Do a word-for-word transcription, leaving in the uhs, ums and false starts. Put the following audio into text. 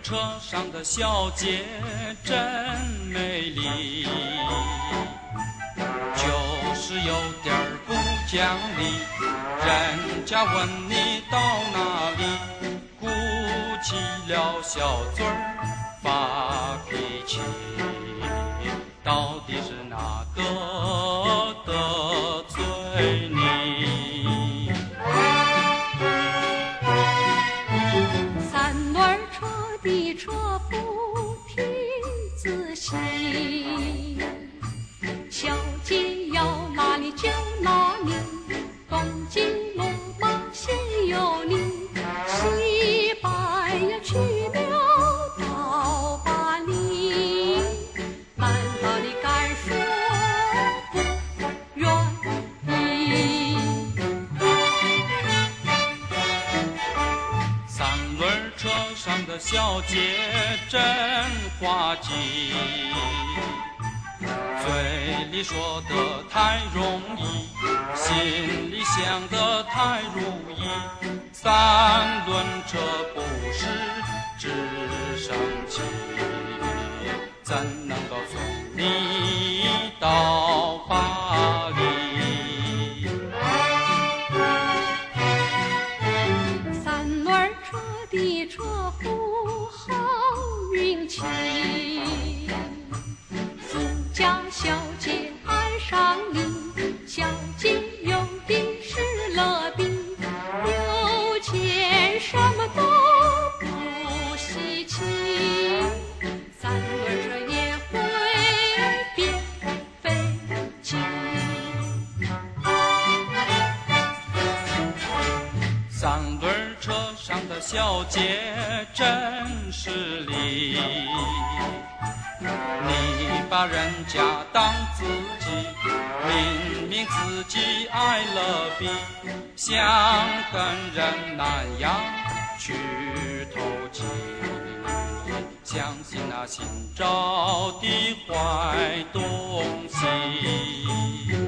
车上的小姐真美丽，就是有点儿不讲理。人家问你到哪里，鼓起了小嘴儿发脾气，到底是哪个得罪你？ 三轮车的车夫挺仔细，小姐要哪里就哪里，东京罗马先有你，西班牙去了到巴黎，难道你敢说不愿意？ 三轮车上的小姐真滑稽，嘴里说的太容易，心里想的太如意。三轮车不是直升机，怎能够送你到巴黎？ 三轮车的车夫好运气，富家小姐爱上你，小姐有的是了病，有钱什么都不稀奇，三轮车也会变废气。 三轮车上的小姐真势利，你把人家当自己，明明自己爱了比，想跟人那样去投机，相信那新招的坏东西。